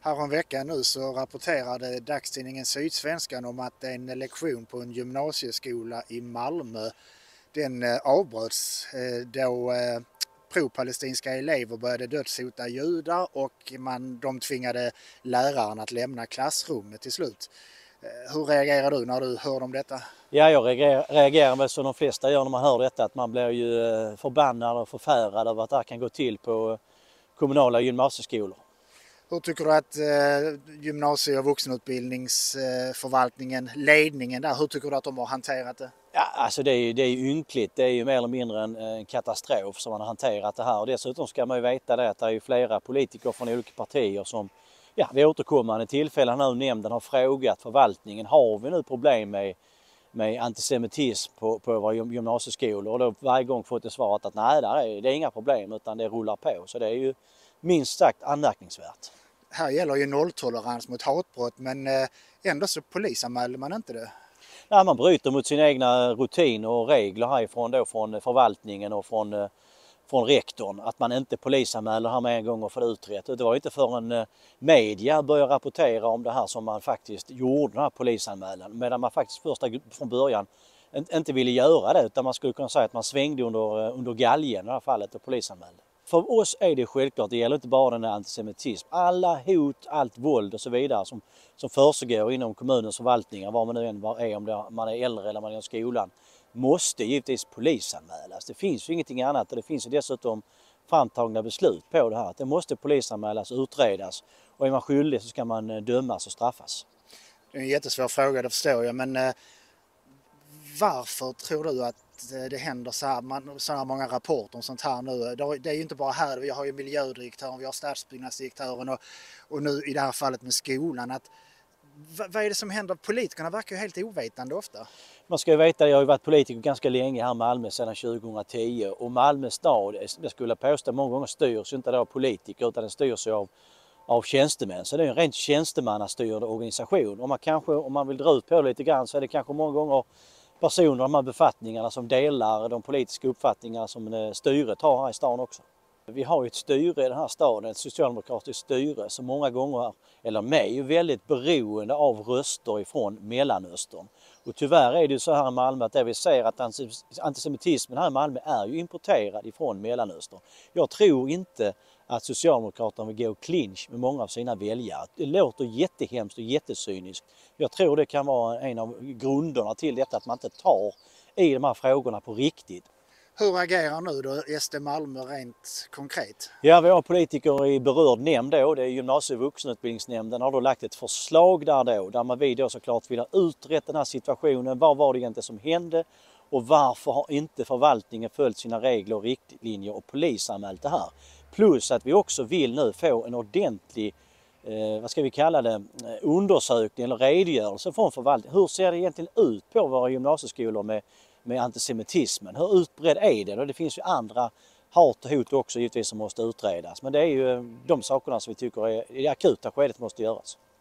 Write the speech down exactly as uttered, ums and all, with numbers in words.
Häromveckan nu så rapporterade dagstidningen Sydsvenskan om att en lektion på en gymnasieskola i Malmö den avbröts då pro-palestinska elever började dödshota judar och man, de tvingade läraren att lämna klassrummet till slut. Hur reagerar du när du hör om detta? Ja, jag reagerar, reagerar väl som de flesta gör när man hör detta, att man blir ju förbannad och förfärad över att det här kan gå till på kommunala gymnasieskolor. Hur tycker du att eh, gymnasie- och vuxenutbildningsförvaltningen, ledningen där, hur tycker du att de har hanterat det? Ja, alltså det är ju det är ynkligt, det är ju mer eller mindre en, en katastrof som man har hanterat det här. Och dessutom ska man ju veta det att det är ju flera politiker från olika partier som ja, vid återkommande tillfällen nu nämnden har frågat förvaltningen, har vi nu problem med, med antisemitism på, på våra gymnasieskolor? Och då varje gång fått det svarat att nej, där är, det är inga problem utan det rullar på. Så det är ju minst sagt anmärkningsvärt. Här gäller ju nolltolerans mot hatbrott, men ändå så polisanmäler man inte det. Ja, man bryter mot sina egna rutiner och regler härifrån då, från förvaltningen och från, från rektorn, att man inte polisanmäler här med en gång och får det utrett. Det var inte förrän media började rapportera om det här som man faktiskt gjorde den här polisanmälan, medan man faktiskt första från början inte ville göra det, utan man skulle kunna säga att man svängde under, under galgen i det här fallet och polisanmälde. För oss är det självklart, det gäller inte bara den här antisemitism. Alla hot, allt våld och så vidare som, som försiggår inom kommunens förvaltningar, var man nu än är, om det, man är äldre eller man är i skolan, måste givetvis polisanmälas. Det finns ju ingenting annat och det finns ju dessutom framtagna beslut på det här. Det måste polisanmälas och utredas, och är man skyldig så ska man dömas och straffas. Det är en jättesvår fråga, det förstår jag, men eh, varför tror du att det händer så här, man, så här många rapporter om sånt här nu? Det är ju inte bara här, vi har ju miljödirektören, vi har stadsbyggnadsdirektören och, och nu i det här fallet med skolan. Att, vad är det som händer? Politikerna verkar ju helt ovetande ofta. Man ska ju veta, jag har ju varit politiker ganska länge här i Malmö sedan tjugohundratio, och Malmö stad, jag skulle påstå, många gånger styrs inte av politiker utan den styrs av av tjänstemän. Så det är en rent tjänstemannastyrd organisation. Om man, kanske, om man vill dra ut på det lite grann, så är det kanske många gånger personer, de här befattningarna, som delar de politiska uppfattningar som styret har här i stan också. Vi har ju ett styre i den här staden, ett socialdemokratiskt styre, som många gånger, eller med, är ju väldigt beroende av röster ifrån Mellanöstern. Och tyvärr är det ju så här i Malmö att det vi ser att antisemitismen här i Malmö är ju importerad ifrån Mellanöstern. Jag tror inte att Socialdemokraterna vill gå clinch med många av sina väljare. Det låter jättehemskt och jättecyniskt. Jag tror det kan vara en av grunderna till detta, att man inte tar i de här frågorna på riktigt. Hur agerar nu då S D Malmö rent konkret? Ja, vi har politiker i berörd nämnd då, det är gymnasie- och vuxenutbildningsnämnden, har då lagt ett förslag där då, där man vi då såklart vill ha utrett den här situationen. Vad var det egentligen som hände och varför har inte förvaltningen följt sina regler och riktlinjer och polisanmält det här? Plus att vi också vill nu få en ordentlig, eh, vad ska vi kalla det, undersökning eller redogörelse från förvaltningen. Hur ser det egentligen ut på våra gymnasieskolor med, med antisemitismen? Hur utbredd är det? Och det finns ju andra hat och hot också givetvis som måste utredas. Men det är ju de sakerna som vi tycker är, i det akuta skedet måste göras.